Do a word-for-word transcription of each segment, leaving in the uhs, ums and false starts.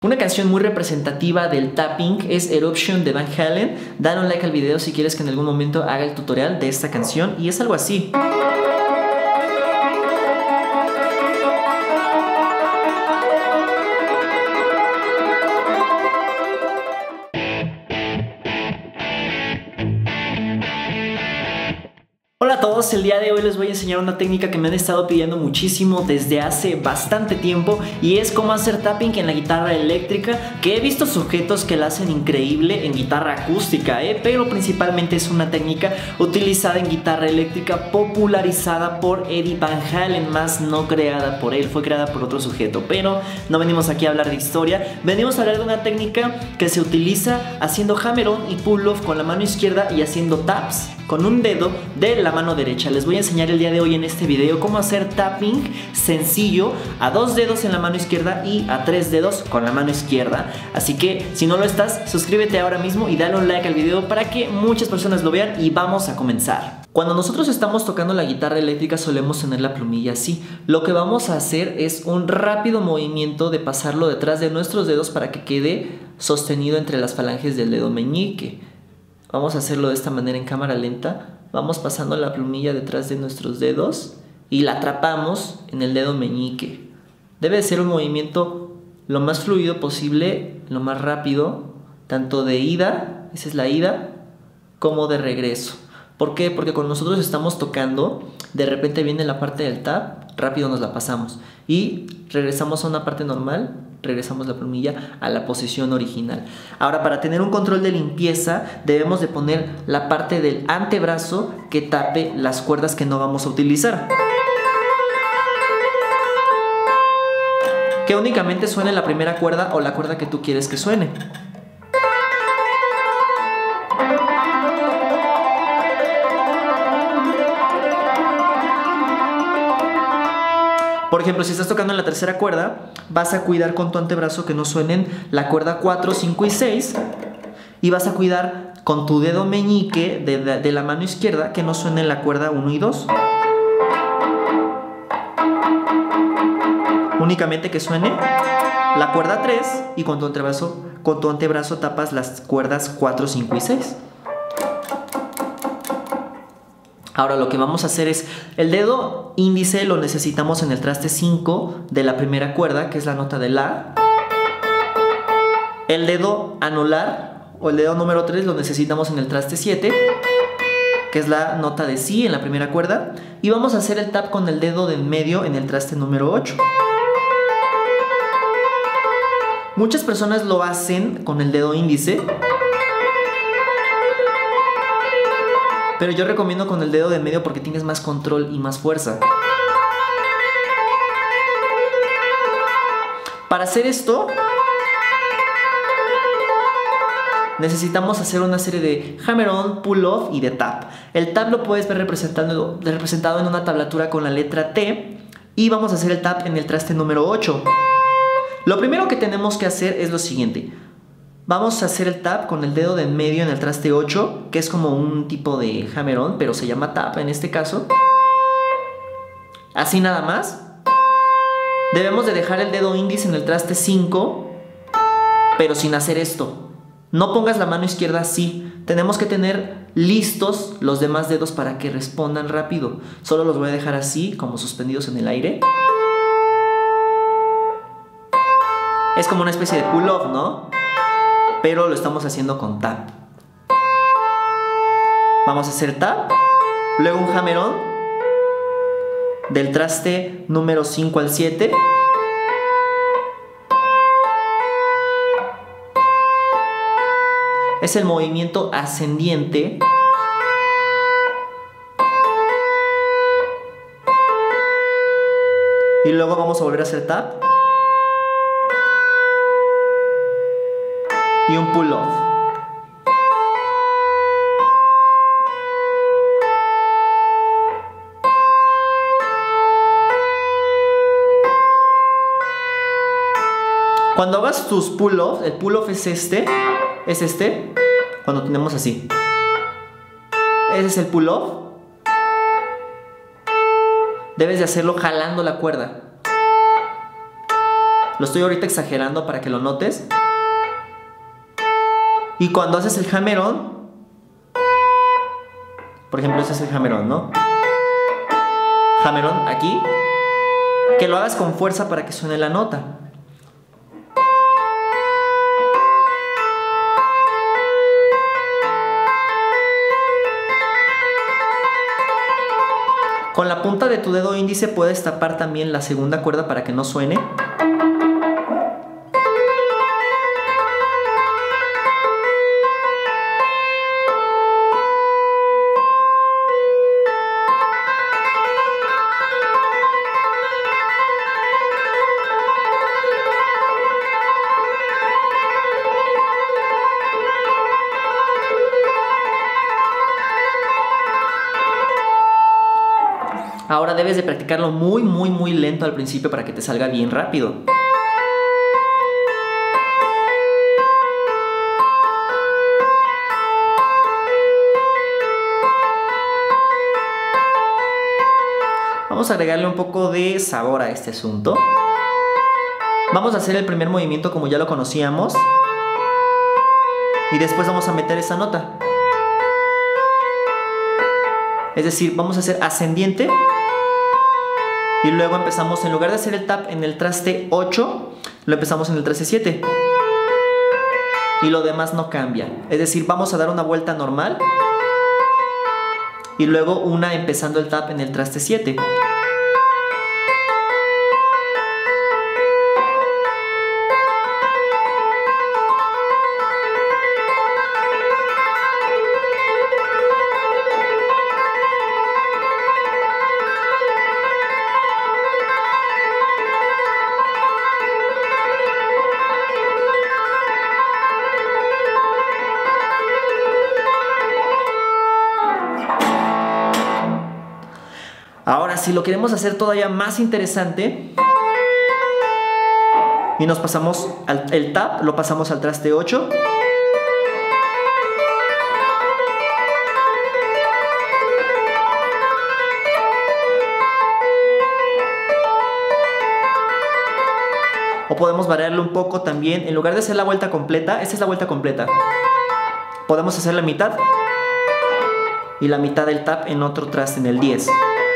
Una canción muy representativa del tapping es Eruption de Van Halen. Dale un like al video si quieres que en algún momento haga el tutorial de esta canción y es algo así. Hola a todos, el día de hoy les voy a enseñar una técnica que me han estado pidiendo muchísimo desde hace bastante tiempo y es cómo hacer tapping en la guitarra eléctrica, que he visto sujetos que la hacen increíble en guitarra acústica, ¿eh? Pero principalmente es una técnica utilizada en guitarra eléctrica popularizada por Eddie Van Halen, más no creada por él, fue creada por otro sujeto. Pero no venimos aquí a hablar de historia, venimos a hablar de una técnica que se utiliza haciendo hammer-on y pull-off con la mano izquierda y haciendo taps con un dedo de la mano derecha. Les voy a enseñar el día de hoy en este video cómo hacer tapping sencillo a dos dedos en la mano izquierda y a tres dedos con la mano izquierda. Así que si no lo estás, suscríbete ahora mismo y dale un like al video para que muchas personas lo vean y vamos a comenzar. Cuando nosotros estamos tocando la guitarra eléctrica solemos tener la plumilla así. Lo que vamos a hacer es un rápido movimiento de pasarlo detrás de nuestros dedos para que quede sostenido entre las falanges del dedo meñique. Vamos a hacerlo de esta manera en cámara lenta. Vamos pasando la plumilla detrás de nuestros dedos y la atrapamos en el dedo meñique. Debe de ser un movimiento lo más fluido posible, lo más rápido, tanto de ida, esa es la ida, como de regreso. ¿Por qué? Porque cuando nosotros estamos tocando, de repente viene la parte del tap, rápido nos la pasamos y regresamos a una parte normal, regresamos la plumilla a la posición original. Ahora, para tener un control de limpieza, debemos de poner la parte del antebrazo que tape las cuerdas que no vamos a utilizar. Que únicamente suene la primera cuerda o la cuerda que tú quieres que suene. Por ejemplo, si estás tocando en la tercera cuerda, vas a cuidar con tu antebrazo que no suenen la cuerda cuatro, cinco y seis. Y vas a cuidar con tu dedo meñique de, de, de la mano izquierda que no suene la cuerda uno y dos. Únicamente que suene la cuerda tres y con tu antebrazo, con tu antebrazo tapas las cuerdas cuatro, cinco y seis. Ahora lo que vamos a hacer es, el dedo índice lo necesitamos en el traste cinco de la primera cuerda, que es la nota de la. El dedo anular o el dedo número tres lo necesitamos en el traste siete, que es la nota de si en la primera cuerda. Y vamos a hacer el tap con el dedo de en medio en el traste número ocho. Muchas personas lo hacen con el dedo índice, pero yo recomiendo con el dedo de medio porque tienes más control y más fuerza. Para hacer esto, necesitamos hacer una serie de hammer-on, pull-off y de tap. El tap lo puedes ver representado, representado en una tablatura con la letra T y vamos a hacer el tap en el traste número ocho. Lo primero que tenemos que hacer es lo siguiente. Vamos a hacer el tap con el dedo de en medio en el traste ocho, que es como un tipo de hammer-on, pero se llama tap en este caso. Así nada más. Debemos de dejar el dedo índice en el traste cinco, pero sin hacer esto. No pongas la mano izquierda así. Tenemos que tener listos los demás dedos para que respondan rápido. Solo los voy a dejar así, como suspendidos en el aire. Es como una especie de pull-off, ¿no? Pero lo estamos haciendo con tap. Vamos a hacer tap, luego un hammer-on del traste número cinco al siete. Es el movimiento ascendiente. Y luego vamos a volver a hacer tap. Y un pull-off. Cuando hagas tus pull-offs, el pull-off es este, es este, cuando tenemos así. Ese es el pull-off. Debes de hacerlo jalando la cuerda. Lo estoy ahorita exagerando para que lo notes. Y cuando haces el hammer-on, por ejemplo, ese es el hammer-on, ¿no? Hammer-on aquí. Que lo hagas con fuerza para que suene la nota. Con la punta de tu dedo índice puedes tapar también la segunda cuerda para que no suene. Ahora debes de practicarlo muy, muy, muy lento al principio para que te salga bien rápido. Vamos a agregarle un poco de sabor a este asunto. Vamos a hacer el primer movimiento como ya lo conocíamos. Y después vamos a meter esa nota. Es decir, vamos a hacer ascendiente. Y luego empezamos, en lugar de hacer el tap en el traste ocho, lo empezamos en el traste siete. Y lo demás no cambia. Es decir, vamos a dar una vuelta normal. Y luego una empezando el tap en el traste siete. Ahora, si lo queremos hacer todavía más interesante y nos pasamos al el tap, lo pasamos al traste ocho. O podemos variarlo un poco también. En lugar de hacer la vuelta completa, esta es la vuelta completa, podemos hacer la mitad y la mitad del tap en otro traste, en el diez.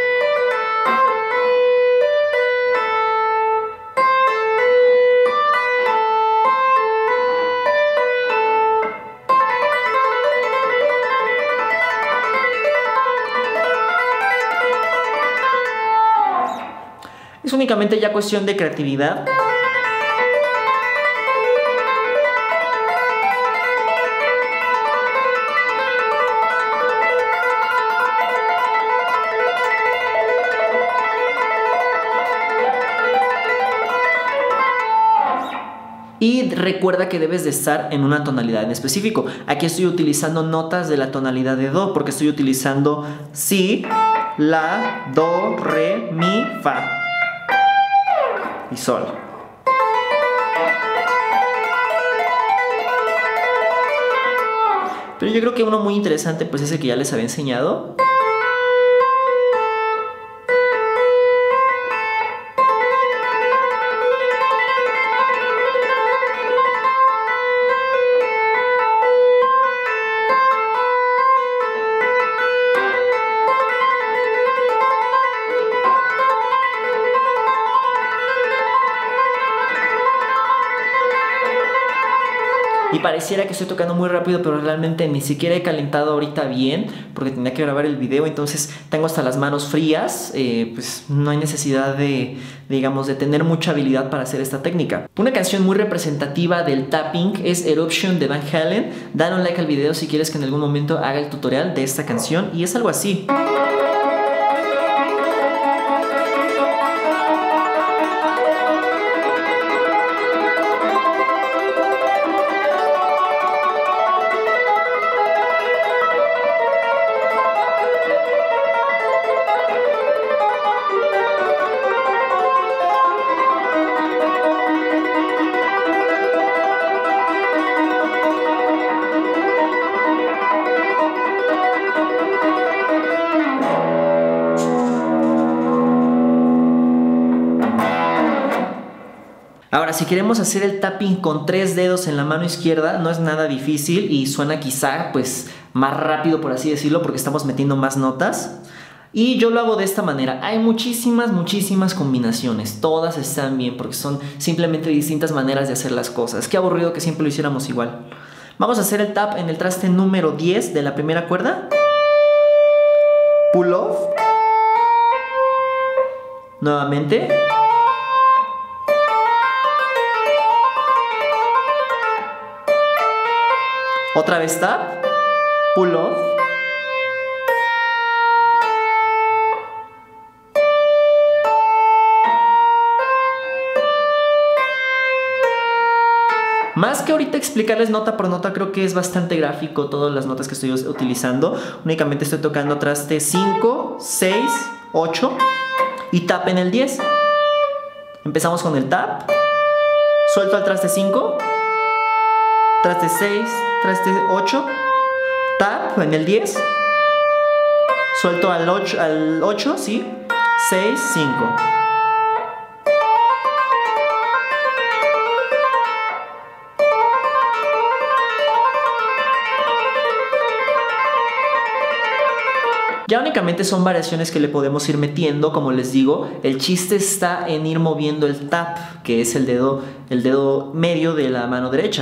Es únicamente ya cuestión de creatividad. Y recuerda que debes de estar en una tonalidad en específico. Aquí estoy utilizando notas de la tonalidad de do, porque estoy utilizando si, la, do, re, mi, fa y sol. Pero yo creo que uno muy interesante pues es el que ya les había enseñado. Y pareciera que estoy tocando muy rápido, pero realmente ni siquiera he calentado ahorita bien, porque tenía que grabar el video, entonces tengo hasta las manos frías. eh, Pues no hay necesidad de, digamos, de tener mucha habilidad para hacer esta técnica. Una canción muy representativa del tapping es Eruption de Van Halen. Dale un like al video si quieres que en algún momento haga el tutorial de esta canción, y es algo así. Ahora, si queremos hacer el tapping con tres dedos en la mano izquierda, no es nada difícil y suena quizá pues más rápido, por así decirlo, porque estamos metiendo más notas. Y yo lo hago de esta manera. Hay muchísimas, muchísimas combinaciones. Todas están bien porque son simplemente distintas maneras de hacer las cosas. Qué aburrido que siempre lo hiciéramos igual. Vamos a hacer el tap en el traste número diez de la primera cuerda. Pull off. Nuevamente. Otra vez tap. Pull off. Más que ahorita explicarles nota por nota, creo que es bastante gráfico todas las notas que estoy utilizando. Únicamente estoy tocando traste cinco, seis, ocho y tap en el diez. Empezamos con el tap. Suelto al traste cinco, traste seis, traste ocho, tap en el diez. Suelto al ocho, al ocho, sí, seis, cinco. Ya únicamente son variaciones que le podemos ir metiendo, como les digo. El chiste está en ir moviendo el tap, que es el dedo, el dedo medio de la mano derecha.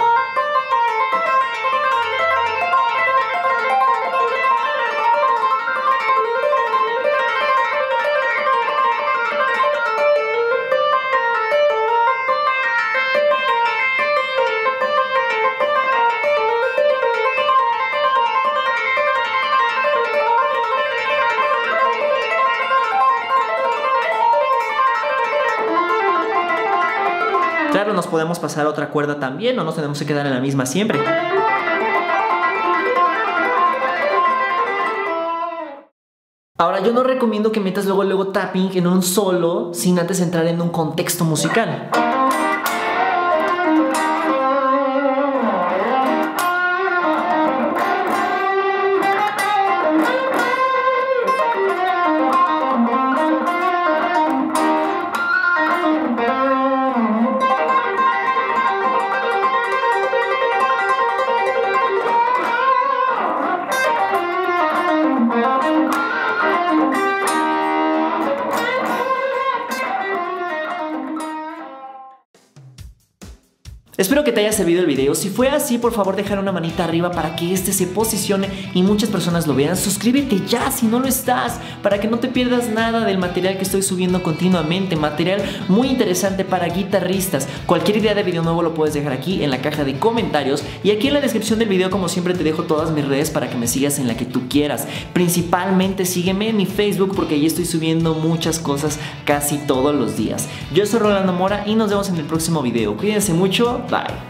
Claro, nos podemos pasar a otra cuerda también, no nos tenemos que quedar en la misma siempre. Ahora, yo no recomiendo que metas luego luego tapping en un solo sin antes entrar en un contexto musical. Espero que te haya servido el video. Si fue así, por favor dejar una manita arriba para que este se posicione y muchas personas lo vean. Suscríbete ya si no lo estás, para que no te pierdas nada del material que estoy subiendo continuamente. Material muy interesante para guitarristas. Cualquier idea de video nuevo lo puedes dejar aquí en la caja de comentarios. Y aquí en la descripción del video, como siempre, te dejo todas mis redes para que me sigas en la que tú quieras. Principalmente sígueme en mi Facebook porque ahí estoy subiendo muchas cosas casi todos los días. Yo soy Rolando Mora y nos vemos en el próximo video. Cuídense mucho. Bye.